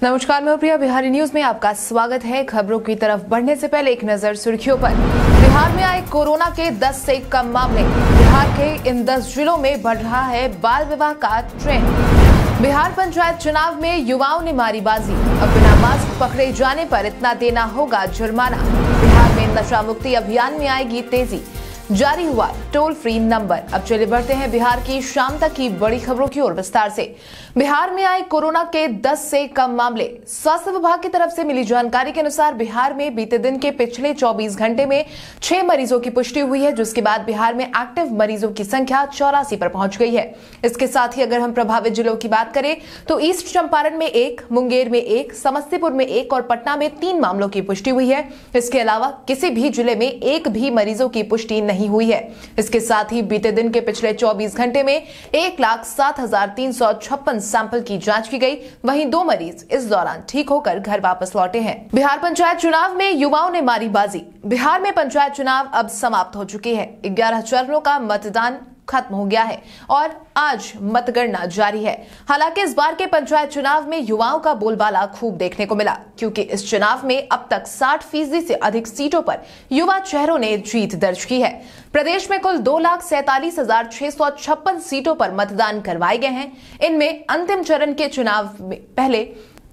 नमस्कार, मैं प्रिया। बिहारी न्यूज में आपका स्वागत है। खबरों की तरफ बढ़ने से पहले एक नजर सुर्खियों पर। बिहार में आए कोरोना के 10 से कम मामले। बिहार के इन 10 जिलों में बढ़ रहा है बाल विवाह का ट्रेंड। बिहार पंचायत चुनाव में युवाओं ने मारी बाजी। अब बिना मास्क पकड़े जाने पर इतना देना होगा जुर्माना। बिहार में नशा मुक्ति अभियान में आएगी तेजी। जारी हुआ टोल फ्री नंबर। अब चले बढ़ते हैं बिहार की शाम तक की बड़ी खबरों की ओर विस्तार से। बिहार में आए कोरोना के 10 से कम मामले। स्वास्थ्य विभाग की तरफ से मिली जानकारी के अनुसार बिहार में बीते दिन के पिछले 24 घंटे में 6 मरीजों की पुष्टि हुई है, जिसके बाद बिहार में एक्टिव मरीजों की संख्या 84 पर पहुंच गई है। इसके साथ ही अगर हम प्रभावित जिलों की बात करें तो ईस्ट चंपारण में 1, मुंगेर में 1, समस्तीपुर में 1 और पटना में 3 मामलों की पुष्टि हुई है। इसके अलावा किसी भी जिले में एक भी मरीजों की पुष्टि नहीं हुई है। इसके साथ ही बीते दिन के पिछले 24 घंटे में 1,07,356 सैंपल की जांच की गई। वहीं 2 मरीज इस दौरान ठीक होकर घर वापस लौटे हैं। बिहार पंचायत चुनाव में युवाओं ने मारी बाजी। बिहार में पंचायत चुनाव अब समाप्त हो चुकी है। 11 चरणों का मतदान खत्म हो गया है और आज मतगणना जारी है। हालांकि इस बार के पंचायत चुनाव में युवाओं का बोलबाला खूब देखने को मिला, क्योंकि इस चुनाव में अब तक 60% से अधिक सीटों पर युवा चेहरों ने जीत दर्ज की है। प्रदेश में कुल 2,47,656 सीटों पर मतदान करवाए गए हैं। इनमें अंतिम चरण के चुनाव में पहले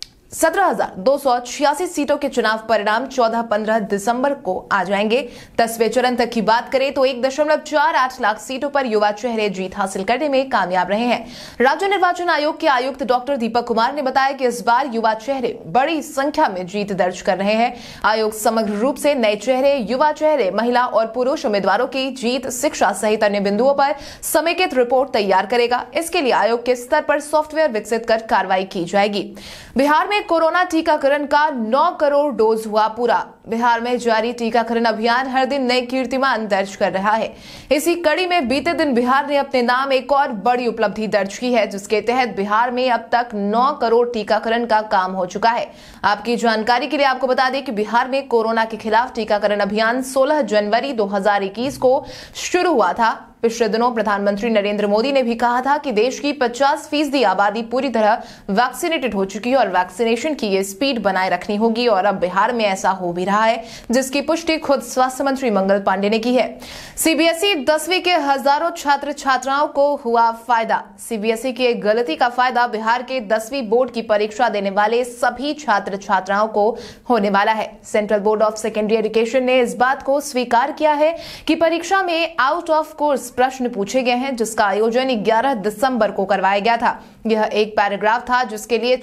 17,286 सीटों के चुनाव परिणाम 14-15 दिसंबर को आ जाएंगे। 10वें चरण तक की बात करें तो 1.48 लाख सीटों पर युवा चेहरे जीत हासिल करने में कामयाब रहे हैं। राज्य निर्वाचन आयोग के आयुक्त डॉक्टर दीपक कुमार ने बताया कि इस बार युवा चेहरे बड़ी संख्या में जीत दर्ज कर रहे हैं। आयोग समग्र रूप से नए चेहरे, युवा चेहरे, महिला और पुरुष उम्मीदवारों की जीत, शिक्षा सहित अन्य बिंदुओं पर समेकित रिपोर्ट तैयार करेगा। इसके लिए आयोग के स्तर पर सॉफ्टवेयर विकसित कर कार्रवाई की जाएगी। बिहार में कोरोना टीकाकरण का 9 करोड़ डोज हुआ पूरा। बिहार में जारी टीकाकरण अभियान हर दिन नए कीर्तिमान दर्ज कर रहा है। इसी कड़ी में बीते दिन बिहार ने अपने नाम एक और बड़ी उपलब्धि दर्ज की है, जिसके तहत बिहार में अब तक 9 करोड़ टीकाकरण का काम हो चुका है। आपकी जानकारी के लिए आपको बता दें कि बिहार में कोरोना के खिलाफ टीकाकरण अभियान 16 जनवरी 2021 को शुरू हुआ था। पिछले दिनों प्रधानमंत्री नरेंद्र मोदी ने भी कहा था कि देश की 50% आबादी पूरी तरह वैक्सीनेटेड हो चुकी है और वैक्सीनेशन की ये स्पीड बनाए रखनी होगी, और अब बिहार में ऐसा हो भी रहा है, जिसकी पुष्टि खुद स्वास्थ्य मंत्री मंगल पांडे ने की है। सीबीएसई 10वीं के हजारों छात्र छात्राओं को हुआ फायदा। सीबीएसई की एक गलती का फायदा बिहार के 10वीं बोर्ड की परीक्षा देने वाले सभी छात्र छात्राओं को होने वाला है। Central board of secondary education ने इस बात को स्वीकार किया है कि परीक्षा में आउट ऑफ कोर्स प्रश्न पूछे गए हैं, जिसका आयोजन 11 दिसंबर को करवाया गया था। यह एक पैराग्राफ था जिसके लिए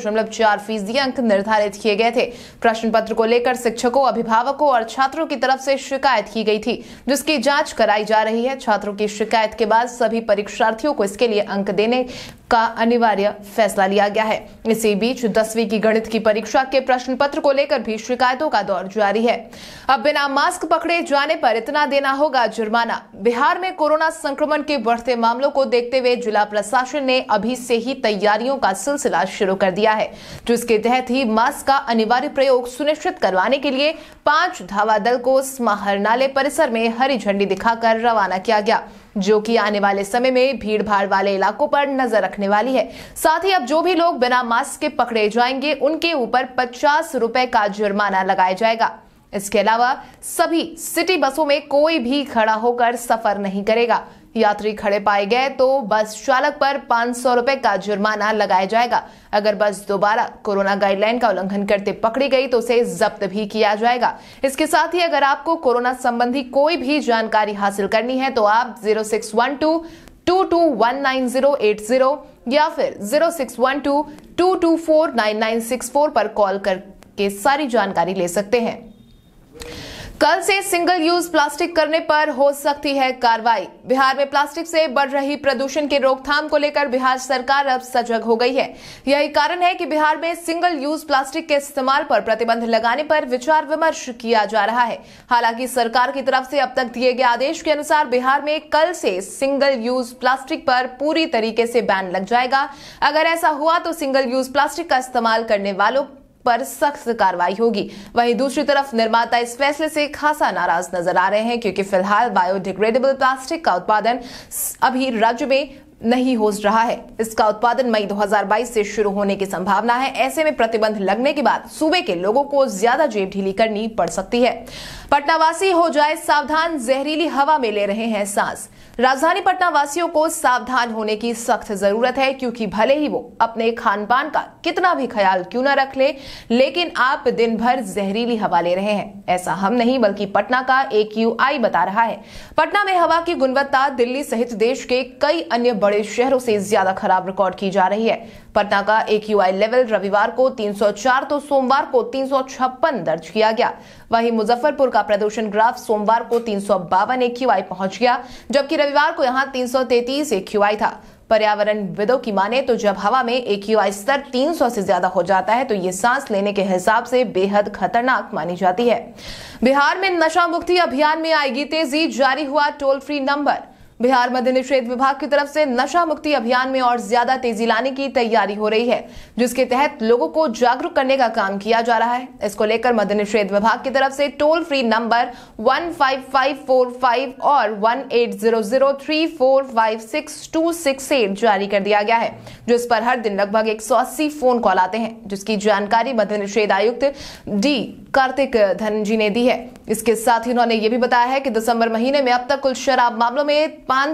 6.4% अंक निर्धारित किए गए थे। प्रश्न पत्र को लेकर शिक्षकों, अभिभावकों और छात्रों की तरफ से शिकायत की गई थी, जिसकी जांच कराई जा रही है। छात्रों की शिकायत के बाद सभी परीक्षार्थियों को इसके लिए अंक देने का अनिवार्य फैसला लिया गया है। इसी बीच 10वीं की गणित की परीक्षा के प्रश्न पत्र को लेकर भी शिकायतों का दौर जारी है। अब बिना मास्क पकड़े जाने पर इतना देना होगा जुर्माना। बिहार में कोरोना संक्रमण के बढ़ते मामलों को देखते हुए जिला प्रशासन ने अभी से ही तैयारियों का सिलसिला शुरू कर दिया है, जिसके तहत ही मास्क का अनिवार्य प्रयोग सुनिश्चित करवाने के लिए 5 धावा दल को समाहरणालय परिसर में हरी झंडी दिखाकर रवाना किया गया, जो कि आने वाले समय में भीड़ भाड़ वाले इलाकों पर नजर रखने वाली है। साथ ही अब जो भी लोग बिना मास्क के पकड़े जाएंगे उनके ऊपर 50 रुपए का जुर्माना लगाया जाएगा। इसके अलावा सभी सिटी बसों में कोई भी खड़ा होकर सफर नहीं करेगा। यात्री खड़े पाए गए तो बस चालक पर 500 रुपए का जुर्माना लगाया जाएगा। अगर बस दोबारा कोरोना गाइडलाइन का उल्लंघन करते पकड़ी गई तो उसे जब्त भी किया जाएगा। इसके साथ ही अगर आपको कोरोना संबंधी कोई भी जानकारी हासिल करनी है तो आप 0612221980 या फिर 061222499964 पर कॉल करके सारी जानकारी ले सकते हैं। कल से सिंगल यूज प्लास्टिक करने पर हो सकती है कार्रवाई। बिहार में प्लास्टिक से बढ़ रही प्रदूषण के रोकथाम को लेकर बिहार सरकार अब सजग हो गई है। यही कारण है कि बिहार में सिंगल यूज प्लास्टिक के इस्तेमाल पर प्रतिबंध लगाने पर विचार विमर्श किया जा रहा है। हालांकि सरकार की तरफ से अब तक दिए गए आदेश के अनुसार बिहार में कल से सिंगल यूज प्लास्टिक पर पूरी तरीके से बैन लग जाएगा। अगर ऐसा हुआ तो सिंगल यूज प्लास्टिक का इस्तेमाल करने वालों पर सख्त कार्रवाई होगी। वहीं दूसरी तरफ निर्माता इस फैसले से खासा नाराज नजर आ रहे हैं, क्योंकि फिलहाल बायोडिग्रेडेबल प्लास्टिक का उत्पादन अभी राज्य में नहीं हो रहा है। इसका उत्पादन मई 2022 से शुरू होने की संभावना है। ऐसे में प्रतिबंध लगने के बाद सूबे के लोगों को ज्यादा जेब ढीली करनी पड़ सकती है। पटनावासी हो जाए सावधान, जहरीली हवा में ले रहे हैं सांस। राजधानी पटना वासियों को सावधान होने की सख्त जरूरत है, क्योंकि भले ही वो अपने खान पान का कितना भी ख्याल क्यों न रख ले, लेकिन आप दिन भर जहरीली हवा ले रहे हैं। ऐसा हम नहीं बल्कि पटना का AQI बता रहा है। पटना में हवा की गुणवत्ता दिल्ली सहित देश के कई अन्य बड़े शहरों से ज्यादा खराब रिकॉर्ड की जा रही है। पटना का AQI लेवल रविवार को 304 तो सोमवार को 356 दर्ज किया गया। वहीं मुजफ्फरपुर का प्रदूषण ग्राफ सोमवार को 352 AQI पहुंच गया, जबकि रविवार को यहां 333 AQI था। पर्यावरण विदों की माने तो जब हवा में AQI स्तर 300 से ज्यादा हो जाता है तो ये सांस लेने के हिसाब से बेहद खतरनाक मानी जाती है। बिहार में नशा मुक्ति अभियान में आएगी तेजी, जारी हुआ टोल फ्री नंबर। बिहार मद्य निषेध विभाग की तरफ से नशा मुक्ति अभियान में और ज्यादा तेजी लाने की तैयारी हो रही है, जिसके तहत लोगों को जागरूक करने का काम किया जा रहा है। इसको लेकर मद्य निषेध विभाग की तरफ से टोल फ्री नंबर 15545 और 18003456 जारी कर दिया गया है, जिस पर हर दिन लगभग 180 फोन कॉल आते हैं, जिसकी जानकारी मद्य निषेध आयुक्त डी कार्तिक धनजी ने दी है। इसके साथ ही उन्होंने ये भी बताया है कि दिसंबर महीने में अब तक कुल शराब मामलों में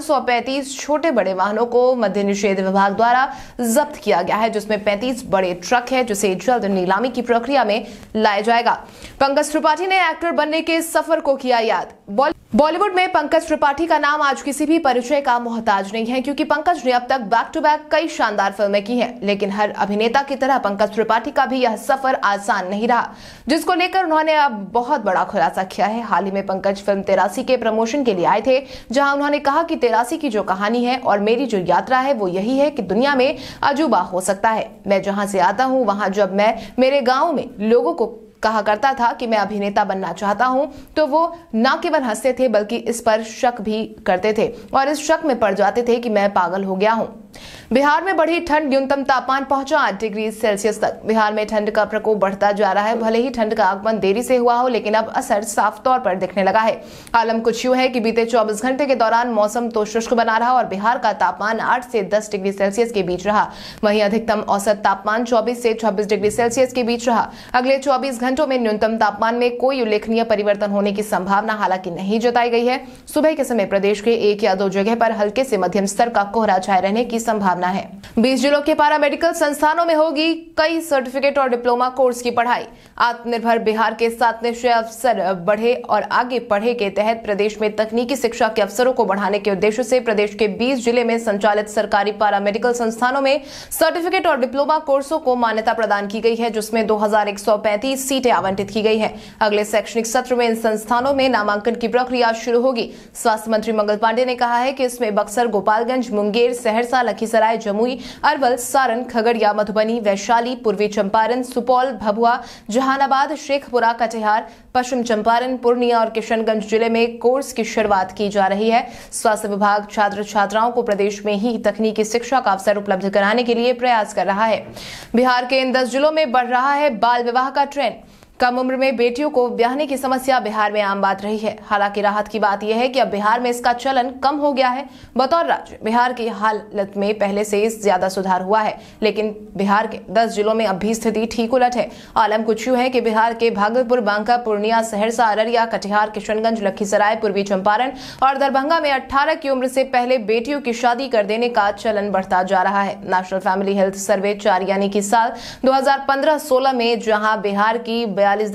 535 छोटे बड़े वाहनों को मद्य निषेध विभाग द्वारा जब्त किया गया है, जिसमें 35 बड़े ट्रक है, जिसे जल्द नीलामी की प्रक्रिया में लाया जाएगा। पंकज त्रिपाठी ने एक्टर बनने के सफर को किया याद। बॉलीवुड में पंकज त्रिपाठी का नाम आज किसी भी परिचय का मोहताज नहीं है, क्योंकि पंकज ने अब तक बैक टू बैक कई शानदार फिल्में की हैं, लेकिन हर अभिनेता की तरह पंकज त्रिपाठी का भी यह सफर आसान नहीं रहा, जिसको लेकर उन्होंने अब बहुत बड़ा खुलासा किया है। हाल ही में पंकज फिल्म 83 के प्रमोशन के लिए आए थे, जहां उन्होंने कहा कि 83 की जो कहानी है और मेरी जो यात्रा है वो यही है कि दुनिया में अजूबा हो सकता है। मैं जहां से आता हूं वहां जब मैं मेरे गाँव में लोगों को कहा करता था कि मैं अभिनेता बनना चाहता हूं, तो वो न केवल हंसते थे बल्कि इस पर शक भी करते थे और इस शक में पड़ जाते थे कि मैं पागल हो गया हूं। बिहार में बढ़ी ठंड, न्यूनतम तापमान पहुंचा 8 डिग्री सेल्सियस तक। बिहार में ठंड का प्रकोप बढ़ता जा रहा है। भले ही ठंड का आगमन देरी से हुआ हो, लेकिन अब असर साफ तौर पर दिखने लगा है। आलम कुछ यूं है कि बीते 24 घंटे के दौरान मौसम तो शुष्क बना रहा और बिहार का तापमान 8 से 10 डिग्री सेल्सियस के बीच रहा। वहीं अधिकतम औसत तापमान 24 से 26 डिग्री सेल्सियस के बीच रहा। अगले 24 घंटों में न्यूनतम तापमान में कोई उल्लेखनीय परिवर्तन होने की संभावना हालांकि नहीं जताई गई है। सुबह के समय प्रदेश के 1 या 2 जगह पर हल्के से मध्यम स्तर का कोहरा छाए रहने की संभावना है। 20 जिलों के पैरामेडिकल संस्थानों में होगी कई सर्टिफिकेट और डिप्लोमा कोर्स की पढ़ाई। आत्मनिर्भर बिहार के 7 निश्चय अवसर बढ़े और आगे पढ़े के तहत प्रदेश में तकनीकी शिक्षा के अवसरों को बढ़ाने के उद्देश्य से प्रदेश के 20 जिले में संचालित सरकारी पैरामेडिकल संस्थानों में सर्टिफिकेट और डिप्लोमा कोर्सों को मान्यता प्रदान की गई है, जिसमें 2135 सीटें आवंटित की गई है। अगले शैक्षणिक सत्र में इन संस्थानों में नामांकन की प्रक्रिया शुरू होगी। स्वास्थ्य मंत्री मंगल पांडे ने कहा है कि इसमें बक्सर, गोपालगंज, मुंगेर, सहरसा, लखीसराय, जमुई, अरवल, सारण, खगड़िया, मधुबनी, वैशाली, पूर्वी चंपारण, सुपौल, भभुआ, जहानाबाद, शेखपुरा, कटिहार, पश्चिम चंपारण, पूर्णिया और किशनगंज जिले में कोर्स की शुरुआत की जा रही है। स्वास्थ्य विभाग छात्र छात्राओं को प्रदेश में ही तकनीकी शिक्षा का अवसर उपलब्ध कराने के लिए प्रयास कर रहा है। बिहार के इन 10 जिलों में बढ़ रहा है बाल विवाह का ट्रेंड। कम उम्र में बेटियों को ब्याहने की समस्या बिहार में आम बात रही है। हालांकि राहत की बात यह है कि अब बिहार में इसका चलन कम हो गया है। बतौर राज्य बिहार की हालत में पहले से ज्यादा सुधार हुआ है, लेकिन बिहार के 10 जिलों में अब भी स्थिति ठीक उलट है। आलम कुछ यूं है कि बिहार के भागलपुर, बांका, पूर्णिया, सहरसा, अररिया, कटिहार, किशनगंज, लखीसराय, पूर्वी चंपारण और दरभंगा में 18 की उम्र से पहले बेटियों की शादी कर देने का चलन बढ़ता जा रहा है। नेशनल फैमिली हेल्थ सर्वे 4 यानी कि साल 2015-16 में जहां बिहार की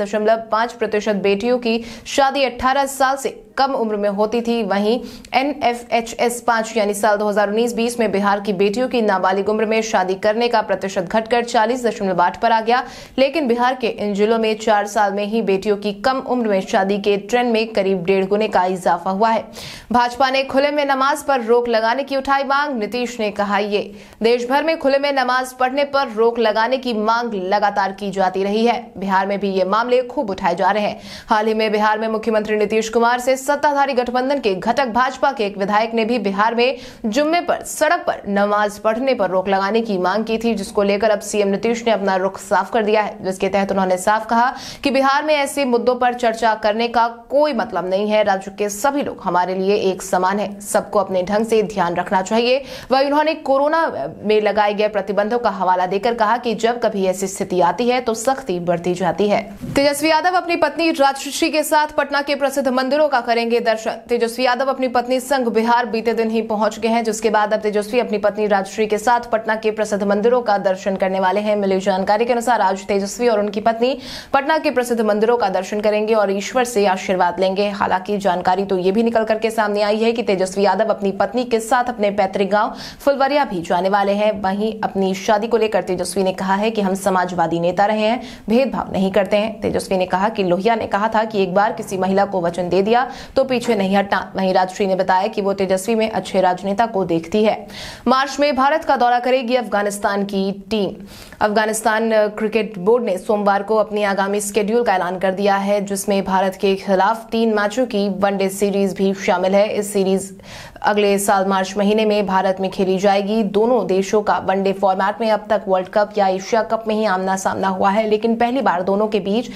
42.5% बेटियों की शादी 18 साल से कम उम्र में होती थी, वहीं NFHS 5 यानी साल 2019-20 में बिहार की बेटियों की नाबालिग उम्र में शादी करने का प्रतिशत घटकर 40.8 पर आ गया। लेकिन बिहार के इन जिलों में 4 साल में ही बेटियों की कम उम्र में शादी के ट्रेंड में करीब 1.5 गुने का इजाफा हुआ है। भाजपा ने खुले में नमाज पर रोक लगाने की उठाई मांग। नीतीश ने कहा ये देश भर में खुले में नमाज पढ़ने पर रोक लगाने की मांग लगातार की जाती रही है। बिहार में भी ये मामले खूब उठाए जा रहे हैं। हाल ही में बिहार में मुख्यमंत्री नीतीश कुमार से सत्ताधारी गठबंधन के घटक भाजपा के एक विधायक ने भी बिहार में जुम्मे पर सड़क पर नमाज पढ़ने पर रोक लगाने की मांग की थी, जिसको लेकर अब सीएम नीतीश ने अपना रुख साफ कर दिया है। जिसके तहत उन्होंने साफ कहा कि बिहार में ऐसे मुद्दों पर चर्चा करने का कोई मतलब नहीं है। राज्य के सभी लोग हमारे लिए एक समान है, सबको अपने ढंग से ध्यान रखना चाहिए। वहीं उन्होंने कोरोना में लगाए गए प्रतिबंधों का हवाला देकर कहा कि जब कभी ऐसी स्थिति आती है तो सख्ती बढ़ती जाती है। तेजस्वी यादव अपनी पत्नी राजश्री के साथ पटना के प्रसिद्ध मंदिरों का करेंगे दर्शन। तेजस्वी यादव अपनी पत्नी संग बिहार बीते दिन ही पहुंच गए हैं, जिसके बाद अब तेजस्वी अपनी पत्नी राजश्री के साथ पटना के प्रसिद्ध मंदिरों का दर्शन करने वाले हैं। मिली जानकारी के अनुसार आज तेजस्वी और उनकी पत्नी पटना के प्रसिद्ध मंदिरों का दर्शन करेंगे और ईश्वर से आशीर्वाद लेंगे। हालांकि जानकारी तो ये भी निकल करके सामने आई है कि तेजस्वी यादव अपनी पत्नी के साथ अपने पैतृक गांव फुलवरिया भी जाने वाले हैं। वहीं अपनी शादी को लेकर तेजस्वी ने कहा है कि हम समाजवादी नेता रहे हैं, भेदभाव नहीं करते हैं। तेजस्वी ने कहा कि लोहिया ने कहा था कि एक बार किसी महिला को वचन दे दिया तो पीछे नहीं हटना। वहीं राजश्री ने बताया कि वो तेजस्वी में अच्छे राजनेता को देखती है। मार्च में भारत का दौरा करेगी अफगानिस्तान की टीम। अफगानिस्तान क्रिकेट बोर्ड ने सोमवार को अपनी आगामी शेड्यूल का ऐलान कर दिया है, जिसमें भारत के खिलाफ 3 मैचों की वनडे सीरीज भी शामिल है। इस सीरीज अगले साल मार्च महीने में भारत में खेली जाएगी। दोनों देशों का वनडे फॉर्मेट में अब तक वर्ल्ड कप या एशिया कप में ही आमना सामना हुआ है, लेकिन पहली बार दोनों के बीच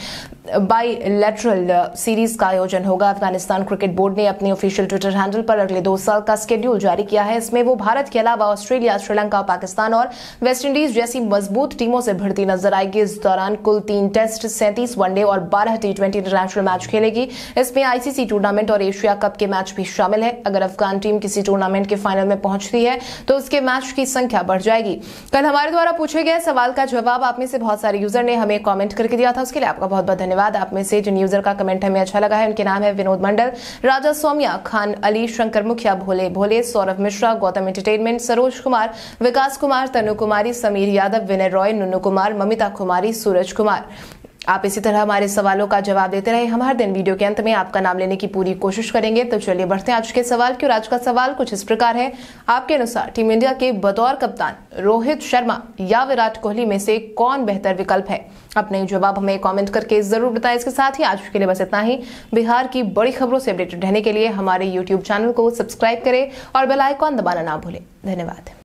बाइलैटरल सीरीज का आयोजन होगा। अफगानिस्तान क्रिकेट बोर्ड ने अपने ऑफिशियल ट्विटर हैंडल पर अगले 2 साल का शेड्यूल जारी किया है। इसमें वो भारत के अलावा ऑस्ट्रेलिया, श्रीलंका, पाकिस्तान और वेस्टइंडीज जैसी मजबूत टीमों से भिड़ती नजर आएगी। इस दौरान कुल 3 टेस्ट, 37 वनडे और 12 T20 इंटरनेशनल मैच खेलेगी। इसमें आईसीसी टूर्नामेंट और एशिया कप के मैच भी शामिल है। अगर अफगान टीम किसी टूर्नामेंट के फाइनल में पहुंचती है तो उसके मैच की संख्या बढ़ जाएगी। कल हमारे द्वारा पूछे गए सवाल का जवाब आप में से बहुत सारे यूजर ने हमें कमेंट करके दिया था, उसके लिए आपका बहुत बहुत धन्यवाद। आप में से जिन यूजर का कमेंट हमें अच्छा लगा है उनके नाम है विनोद मंडल, राजा सौम्या, खान अली, शंकर मुखिया, भोले भोले, सौरभ मिश्रा, गौतम एंटरटेनमेंट, सरोज कुमार, विकास कुमार, तनु कुमारी, समीर यादव, विनय रॉय, नुन्नू कुमार, ममिता कुमारी, सूरज कुमार। आप इसी तरह हमारे सवालों का जवाब देते रहे। हम हर दिन वीडियो के अंत में आपका नाम लेने की पूरी कोशिश करेंगे। तो चलिए बढ़ते हैं आज के सवाल की। और आज का सवाल कुछ इस प्रकार है, आपके अनुसार टीम इंडिया के बतौर कप्तान रोहित शर्मा या विराट कोहली में से कौन बेहतर विकल्प है? अपने जवाब हमें कमेंट करके जरूर बताएं। इसके साथ ही आज के लिए बस इतना ही। बिहार की बड़ी खबरों से अपडेटेड रहने के लिए हमारे यूट्यूब चैनल को सब्सक्राइब करें और बेल आइकॉन दबाना ना भूलें। धन्यवाद।